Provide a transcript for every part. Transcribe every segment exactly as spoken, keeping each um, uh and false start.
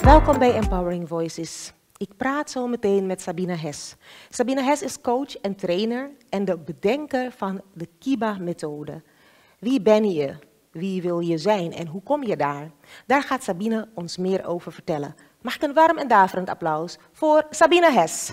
Welkom bij Empowering Voices. Ik praat zo meteen met Sabine Hes. Sabine Hes is coach en trainer en de bedenker van de Kiba-methode. Wie ben je? Wie wil je zijn en hoe kom je daar? Daar gaat Sabine ons meer over vertellen. Mag ik een warm en daverend applaus voor Sabine Hes.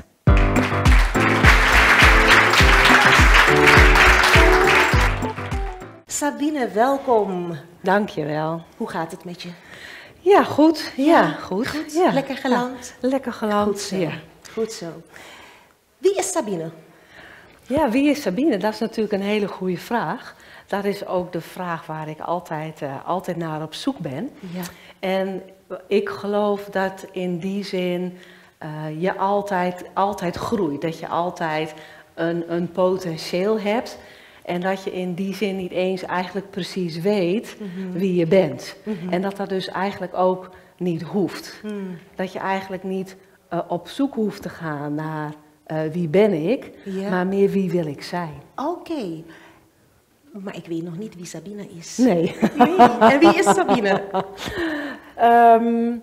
Sabine, welkom. Dank je wel. Hoe gaat het met je? Ja, goed. Ja, ja goed. goed. Ja. Lekker geland? Ja, lekker geland, goed zo. Ja. Goed zo. Wie is Sabine? Ja, wie is Sabine? Dat is natuurlijk een hele goede vraag. Dat is ook de vraag waar ik altijd, uh, altijd naar op zoek ben. Ja. En ik geloof dat in die zin uh, je altijd, altijd groeit. Dat je altijd een, een potentieel hebt. En dat je in die zin niet eens eigenlijk precies weet mm-hmm. wie je bent. Mm-hmm. En dat dat dus eigenlijk ook niet hoeft. Mm. Dat je eigenlijk niet uh, op zoek hoeft te gaan naar uh, wie ben ik, yeah. maar meer wie wil ik zijn. Oké. Okay. Maar ik weet nog niet wie Sabine is. Nee. nee. En wie is Sabine? um,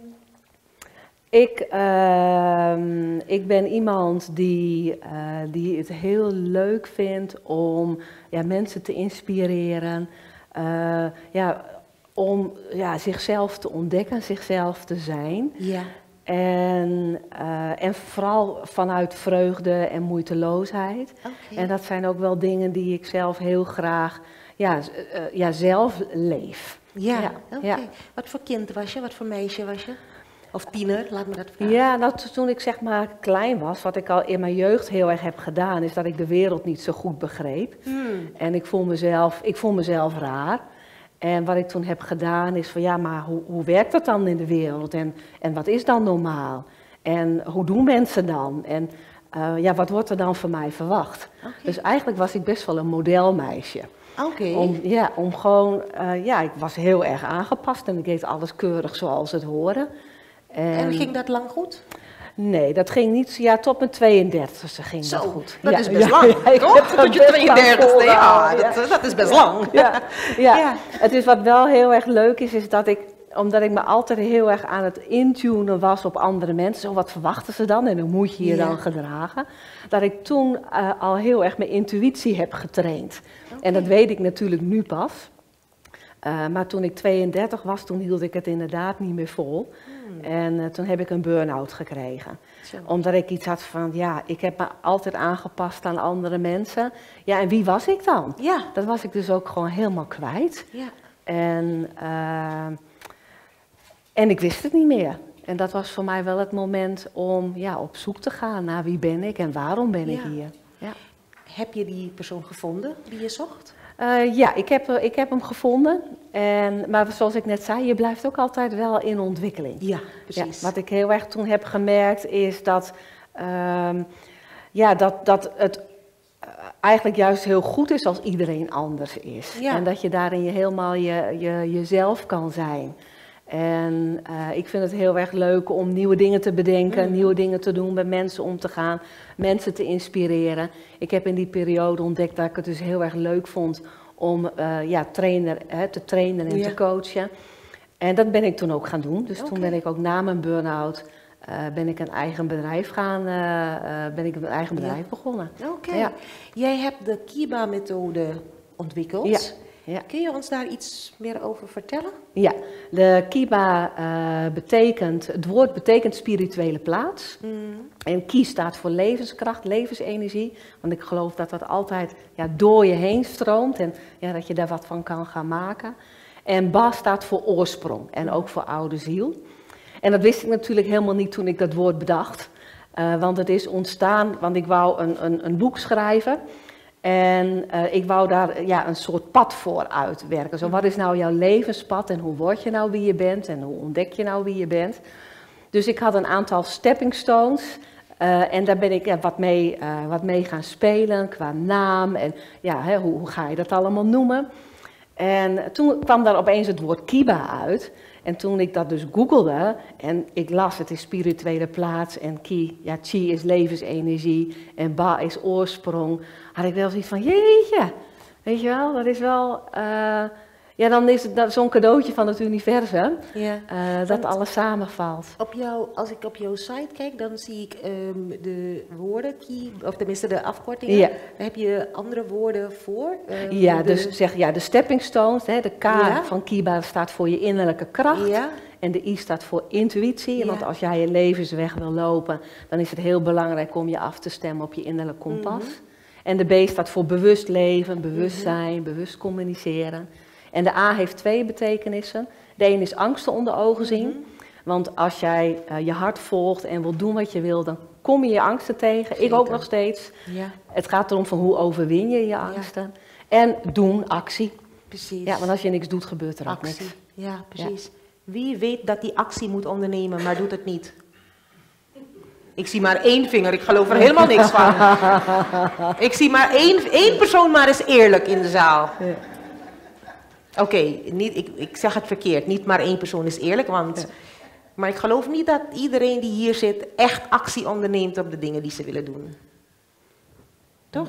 ik, uh, ik ben iemand die, uh, die het heel leuk vindt om ja, mensen te inspireren. Uh, ja, om ja, zichzelf te ontdekken, zichzelf te zijn. Ja. En, uh, en vooral vanuit vreugde en moeiteloosheid. Okay. En dat zijn ook wel dingen die ik zelf heel graag ja, uh, ja, zelf leef. Ja, ja. Oké. Okay. Ja. Wat voor kind was je? Wat voor meisje was je? Of tiener, laat me dat vragen. Ja, nou, toen ik zeg maar klein was, wat ik al in mijn jeugd heel erg heb gedaan, is dat ik de wereld niet zo goed begreep. Hmm. En ik voel mezelf, ik voel mezelf raar. En wat ik toen heb gedaan is van ja, maar hoe, hoe werkt dat dan in de wereld? En, en wat is dan normaal? En hoe doen mensen dan? En uh, ja, wat wordt er dan van mij verwacht? Okay. Dus eigenlijk was ik best wel een modelmeisje. Oké. Okay. Om, ja, om gewoon, uh, ja, ik was heel erg aangepast en ik deed alles keurig zoals het hoorde. En, en ging dat lang goed? Nee, dat ging niet, ja, tot mijn tweeëndertigste ging Zo, dat goed. dat ja, is best ja, lang, ja, toch? Tot je tweeëndertigste, ja, ja. Dat, dat is best lang. Ja, ja. ja, het is wat wel heel erg leuk is, is dat ik, omdat ik me altijd heel erg aan het intunen was op andere mensen, zo wat verwachten ze dan en hoe moet je je ja. dan gedragen, dat ik toen uh, al heel erg mijn intuïtie heb getraind. Okay. En dat weet ik natuurlijk nu pas. Uh, maar toen ik tweeëndertig was, toen hield ik het inderdaad niet meer vol. Hmm. En uh, toen heb ik een burn-out gekregen. Zo. Omdat ik iets had van, ja, ik heb me altijd aangepast aan andere mensen. Ja, en wie was ik dan? Ja. Dat was ik dus ook gewoon helemaal kwijt. Ja. En, uh, en ik wist het niet meer. En dat was voor mij wel het moment om ja, op zoek te gaan naar wie ben ik en waarom ben ja. ik hier. Ja. Heb je die persoon gevonden die je zocht? Uh, ja, ik heb, ik heb hem gevonden. En, maar zoals ik net zei, je blijft ook altijd wel in ontwikkeling. Ja, precies. Ja, wat ik heel erg toen heb gemerkt is dat, uh, ja, dat, dat het uh, eigenlijk juist heel goed is als iedereen anders is. Ja. En dat je daarin je helemaal je, je, jezelf kan zijn. En uh, ik vind het heel erg leuk om nieuwe dingen te bedenken, mm. nieuwe dingen te doen, met mensen om te gaan, mensen te inspireren. Ik heb in die periode ontdekt dat ik het dus heel erg leuk vond om uh, ja, trainer, hè, te trainen en ja. te coachen. En dat ben ik toen ook gaan doen. Dus okay. toen ben ik ook na mijn burn-out uh, ben ik een eigen bedrijf gaan, uh, uh, ben ik een eigen bedrijf ja. begonnen. Oké. Okay. Ja. Jij hebt de Kiba-methode ontwikkeld. Ja. Ja. Kun je ons daar iets meer over vertellen? Ja, de Kiba uh, betekent, het woord betekent spirituele plaats. Mm. En Ki staat voor levenskracht, levensenergie. Want ik geloof dat dat altijd ja, door je heen stroomt en ja, dat je daar wat van kan gaan maken. En Ba staat voor oorsprong en ook voor oude ziel. En dat wist ik natuurlijk helemaal niet toen ik dat woord bedacht. Uh, want het is ontstaan, want ik wou een, een, een boek schrijven. En uh, ik wou daar ja, een soort pad voor uitwerken. Zo, wat is nou jouw levenspad en hoe word je nou wie je bent en hoe ontdek je nou wie je bent? Dus ik had een aantal stepping stones uh, en daar ben ik ja, wat, mee, uh, wat mee gaan spelen qua naam en ja, hè, hoe, hoe ga je dat allemaal noemen? En toen kwam daar opeens het woord Kiba uit. En toen ik dat dus googelde en ik las het is spirituele plaats en Ki, ja, Chi is levensenergie en Ba is oorsprong, had ik wel zoiets van jeetje, weet je wel, dat is wel, uh, Ja, dan is het zo'n cadeautje van het universum, Ja. uh, dat alles samenvalt. Op jou, als ik op jouw site kijk, dan zie ik um, de woorden, key, of tenminste de afkortingen. Ja. Daar heb je andere woorden voor? Um, Ja, de... dus zeg, ja, de stepping stones, hè, de K Ja. van Kiba staat voor je innerlijke kracht. Ja. En de I staat voor intuïtie. Ja. Want als jij je levensweg wil lopen, dan is het heel belangrijk om je af te stemmen op je innerlijk kompas. Mm-hmm. En de B staat voor bewust leven, bewustzijn, mm-hmm. bewust communiceren. En de A heeft twee betekenissen. De een is angsten onder ogen zien. Mm-hmm. Want als jij uh, je hart volgt en wil doen wat je wil, dan kom je je angsten tegen. Zeker. Ik ook nog steeds. Ja. Het gaat erom van hoe overwin je je angsten. Ja. En doen, actie. Precies. Ja, want als je niks doet, gebeurt er ook actie. niks. Ja, precies. Ja. Wie weet dat die actie moet ondernemen, maar doet het niet? Ik zie maar één vinger, ik geloof er helemaal niks van. Ik zie maar één, één persoon maar eens eerlijk in de zaal. Ja. Oké, okay, ik, ik zeg het verkeerd, niet maar één persoon is eerlijk, want... Ja. Maar ik geloof niet dat iedereen die hier zit echt actie onderneemt op de dingen die ze willen doen. Toch?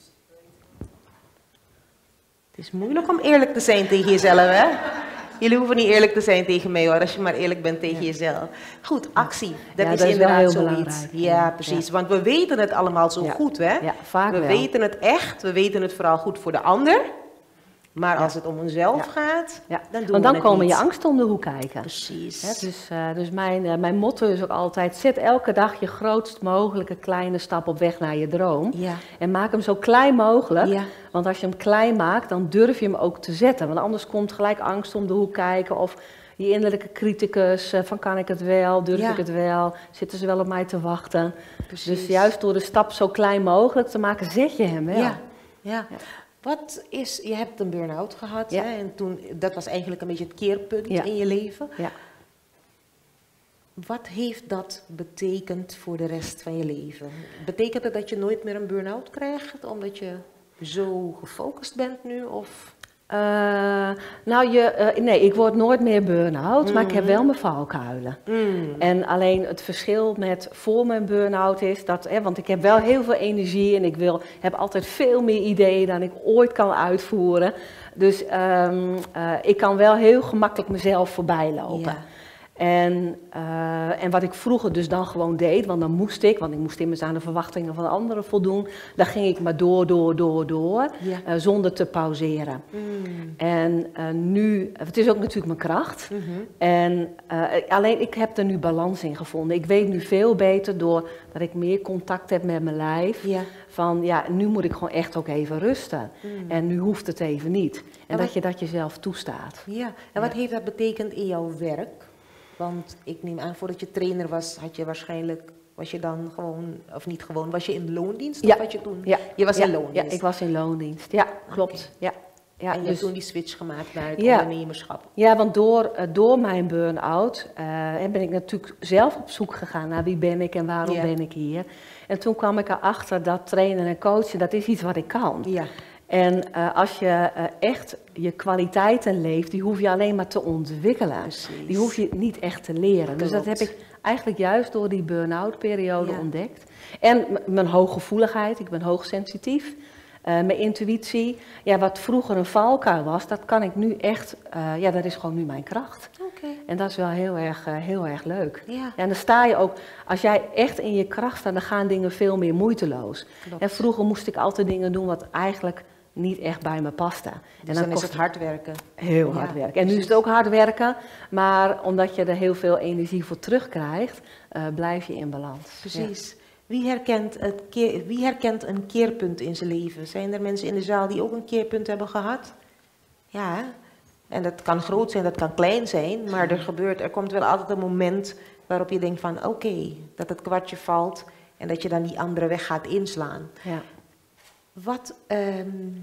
Het is moeilijk om eerlijk te zijn tegen jezelf, hè? Jullie hoeven niet eerlijk te zijn tegen mij hoor, als je maar eerlijk bent tegen ja. jezelf. Goed, actie, dat ja, is dat inderdaad is zoiets. Ja, precies, ja. want we weten het allemaal zo ja. goed, hè? Ja, vaak we wel. weten het echt, we weten het vooral goed voor de ander. Maar ja. als het om onszelf ja. gaat, ja. dan doen Want we dan het komen niet. je angsten om de hoek kijken. Precies. Ja, dus uh, dus mijn, uh, mijn motto is ook altijd, zet elke dag je grootst mogelijke kleine stap op weg naar je droom. Ja. En maak hem zo klein mogelijk. Ja. Want als je hem klein maakt, dan durf je hem ook te zetten. Want anders komt gelijk angst om de hoek kijken of... Je innerlijke criticus, uh, van kan ik het wel, durf ja. ik het wel, zitten ze wel op mij te wachten. Precies. Dus juist door de stap zo klein mogelijk te maken, zet je hem wel. Ja. Ja. Ja. Wat is, je hebt een burn-out gehad, ja. hè? En toen, dat was eigenlijk een beetje het keerpunt ja. in je leven. Ja. Wat heeft dat betekend voor de rest van je leven? Betekent het dat je nooit meer een burn-out krijgt, omdat je zo gefocust bent nu? Of... Uh, nou, je, uh, nee, ik word nooit meer burn-out, mm. maar ik heb wel mijn valkuilen. Mm. En alleen het verschil met voor mijn burn-out is dat, hè, want ik heb wel heel veel energie en ik wil, heb altijd veel meer ideeën dan ik ooit kan uitvoeren. Dus um, uh, ik kan wel heel gemakkelijk mezelf voorbij lopen. Ja. En, uh, en wat ik vroeger dus dan gewoon deed, want dan moest ik, want ik moest immers aan de verwachtingen van anderen voldoen, dan ging ik maar door, door, door, door, ja. uh, zonder te pauzeren. Mm. En uh, nu, het is ook natuurlijk mijn kracht, Mm-hmm. en uh, alleen ik heb er nu balans in gevonden. Ik weet nu veel beter doordat ik meer contact heb met mijn lijf, ja. van ja, nu moet ik gewoon echt ook even rusten. Mm. En nu hoeft het even niet. En, en dat wat, je dat jezelf toestaat. Ja, en ja. wat heeft dat betekend in jouw werk? Want ik neem aan, voordat je trainer was, had je waarschijnlijk, was je dan gewoon, of niet gewoon, was je in loondienst? Ja. Of wat je toen? Ja. Je was ja. in loondienst? Ja, ik was in loondienst. Ja, klopt. Okay. Ja. Ja, en je dus, hebt toen die switch gemaakt naar het ja. ondernemerschap? Ja, want door, uh, door mijn burn-out uh, ben ik natuurlijk zelf op zoek gegaan naar wie ben ik en waarom ja. ben ik hier. En toen kwam ik erachter dat trainen en coachen, dat is iets wat ik kan. Ja. En uh, als je uh, echt je kwaliteiten leeft, die hoef je alleen maar te ontwikkelen. Precies. Die hoef je niet echt te leren. Klopt. Dus dat heb ik eigenlijk juist door die burn-out periode ja. ontdekt. En m- mijn hooggevoeligheid, ik ben hoogsensitief. Uh, mijn intuïtie, ja, wat vroeger een valkuil was, dat kan ik nu echt, uh, ja, dat is gewoon nu mijn kracht. Okay. En dat is wel heel erg, uh, heel erg leuk. Ja. Ja, en dan sta je ook, als jij echt in je kracht staat, dan gaan dingen veel meer moeiteloos. Klopt. En vroeger moest ik altijd dingen doen wat eigenlijk niet echt bij me paste. Dus en dan, dan is het hard werken. Heel hard ja, werken. En nu is het ook hard werken, maar omdat je er heel veel energie voor terugkrijgt, uh, blijf je in balans. Precies. Ja. Wie herkent, het keer, wie herkent een keerpunt in zijn leven? Zijn er mensen in de zaal die ook een keerpunt hebben gehad? Ja, en dat kan groot zijn, dat kan klein zijn, maar er gebeurt, er komt wel altijd een moment waarop je denkt van oké, okay, dat het kwartje valt en dat je dan die andere weg gaat inslaan. Ja. Wat, um,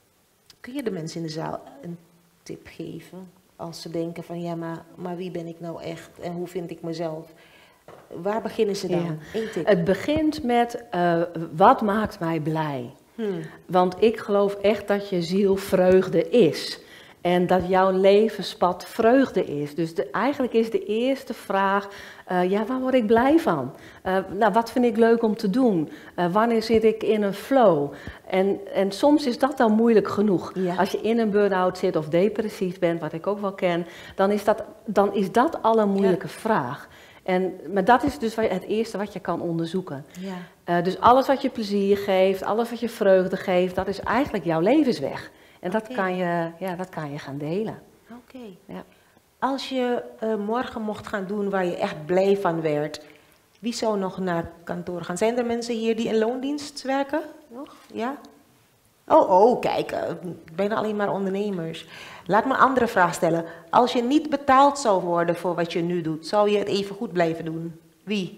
kun je de mensen in de zaal een tip geven als ze denken van ja, maar, maar wie ben ik nou echt en hoe vind ik mezelf? Waar beginnen ze dan? Ja. Eén tip. Het begint met uh, wat maakt mij blij? Hmm. Want ik geloof echt dat je ziel vreugde is. En dat jouw levenspad vreugde is. Dus de, eigenlijk is de eerste vraag, uh, ja, waar word ik blij van? Uh, nou, wat vind ik leuk om te doen? Uh, wanneer zit ik in een flow? En, en soms is dat dan moeilijk genoeg. Ja. Als je in een burn-out zit of depressief bent, wat ik ook wel ken, dan is dat, dan is dat al een moeilijke ja. vraag. En, maar dat is dus het eerste wat je kan onderzoeken. Ja. Uh, dus alles wat je plezier geeft, alles wat je vreugde geeft, dat is eigenlijk jouw levensweg. En dat, okay. kan, je, ja, dat kan je gaan delen. Oké. Okay. Ja. Als je uh, morgen mocht gaan doen waar je echt blij van werd, wie zou nog naar kantoor gaan? Zijn er mensen hier die in loondienst werken? Nog? Ja? Oh, oh, kijk, uh, bijna alleen maar ondernemers. Laat me een andere vraag stellen. Als je niet betaald zou worden voor wat je nu doet, zou je het even goed blijven doen? Wie?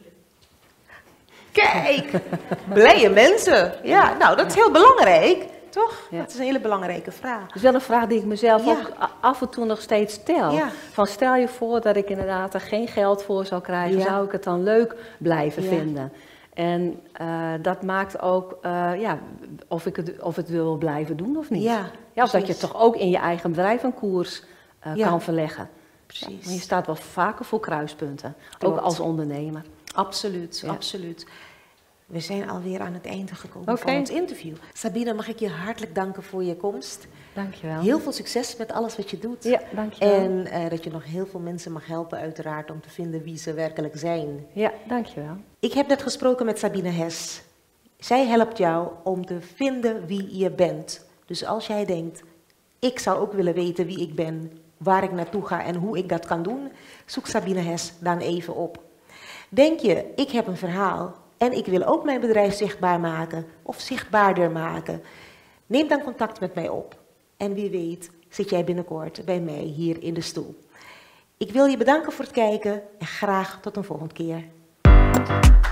Kijk, blije mensen. Ja, nou, dat is heel belangrijk. Toch? Ja. Dat is een hele belangrijke vraag. Dat is wel een vraag die ik mezelf ja. ook af en toe nog steeds stel. Ja. Van stel je voor dat ik inderdaad er geen geld voor zou krijgen, ja. zou ik het dan leuk blijven ja. vinden? En uh, dat maakt ook uh, ja, of ik het, of het wil blijven doen of niet. Ja, ja, of dat je toch ook in je eigen bedrijf een koers uh, ja. kan verleggen. Precies. Ja, je staat wel vaker voor kruispunten, Klopt. ook als ondernemer. Absoluut, ja. absoluut. We zijn alweer aan het einde gekomen okay. van ons interview. Sabine, mag ik je hartelijk danken voor je komst. Dankjewel. Heel veel succes met alles wat je doet. Ja, dankjewel. En uh, dat je nog heel veel mensen mag helpen uiteraard om te vinden wie ze werkelijk zijn. Ja, dankjewel. Ik heb net gesproken met Sabine Hes. Zij helpt jou om te vinden wie je bent. Dus als jij denkt, ik zou ook willen weten wie ik ben, waar ik naartoe ga en hoe ik dat kan doen, zoek Sabine Hes dan even op. Denk je, ik heb een verhaal en ik wil ook mijn bedrijf zichtbaar maken of zichtbaarder maken? Neem dan contact met mij op. En wie weet zit jij binnenkort bij mij hier in de stoel. Ik wil je bedanken voor het kijken en graag tot een volgende keer.